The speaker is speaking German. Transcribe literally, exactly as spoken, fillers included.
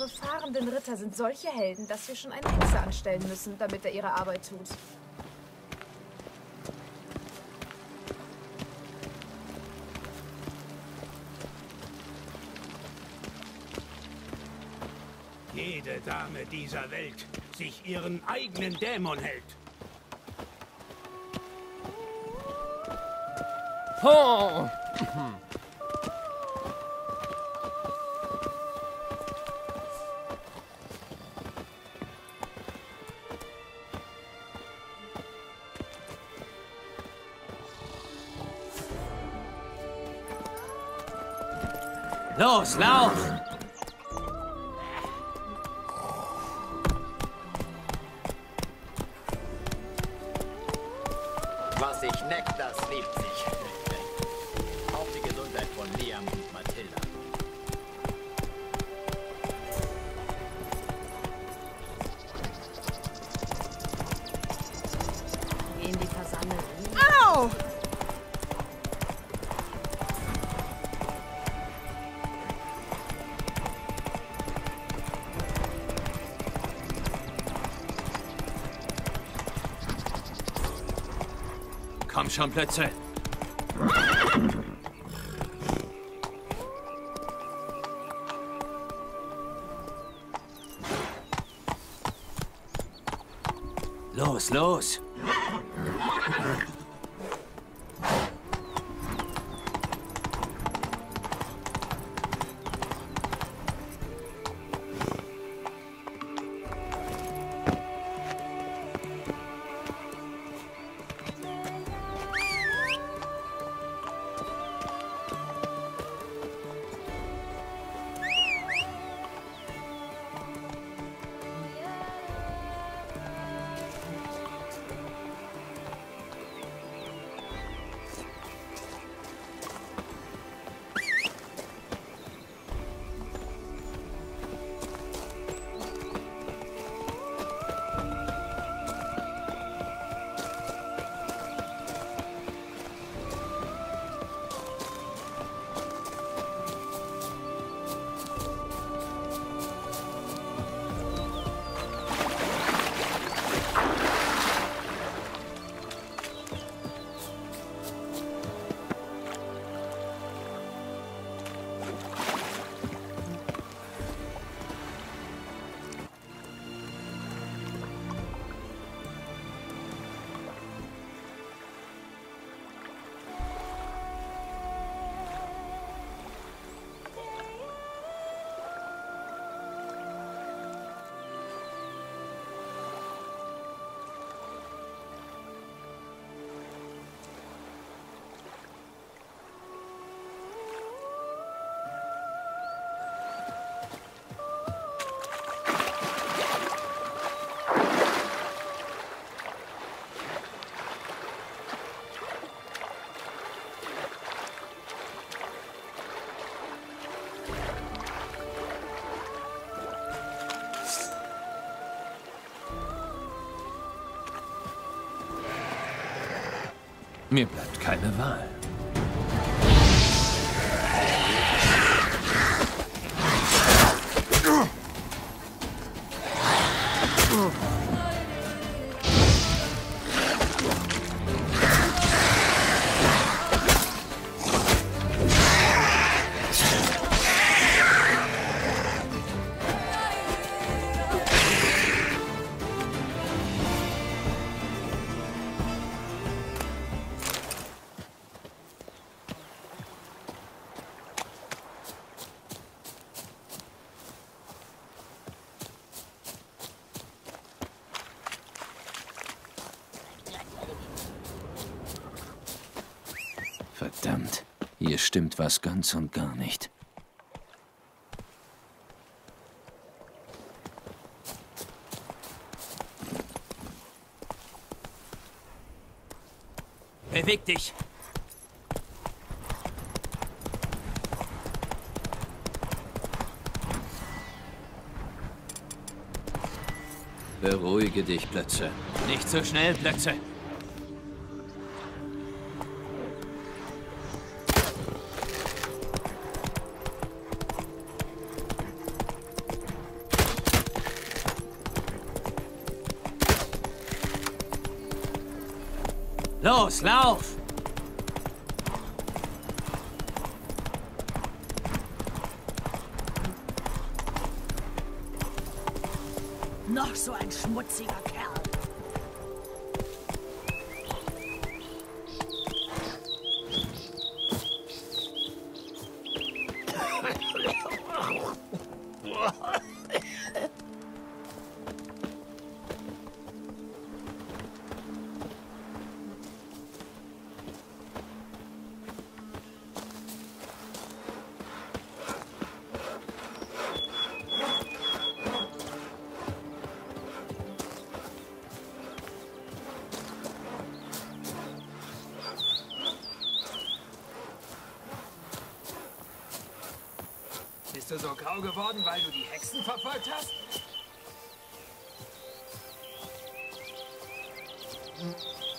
Eure fahrenden Ritter sind solche Helden, dass wir schon eine Hexe anstellen müssen, damit er ihre Arbeit tut. Jede Dame dieser Welt sich ihren eigenen Dämon hält. Oh. Los, lauf! Was sich neckt, das liebt sich. Auf die Gesundheit von Liam und Mathilda. Gehen die Versammelten. Au! Komm schon, Plätze. Los, los. Mir bleibt keine Wahl. Verdammt, hier stimmt was ganz und gar nicht. Beweg dich! Beruhige dich, Plätze. Nicht so schnell, Plätze. Los, lauf! Noch so ein schmutziger Kerl. Bist du so grau geworden, weil du die Hexen verfolgt hast? Hm.